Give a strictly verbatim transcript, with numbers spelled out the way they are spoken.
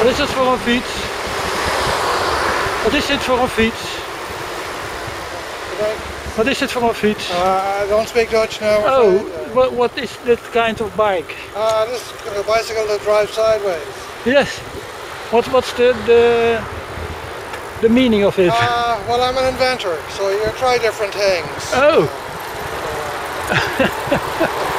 Wat is dat voor een fiets? Wat is dit voor een fiets? Wat is dit voor een fiets? Uh, I don't speak Dutch now. Oh, what, what is that kind of bike? Uh, this is a bicycle that drives sideways. Yes. What, what's the, the, the meaning of it? Uh, well, I'm an inventor, so you try different things. Oh.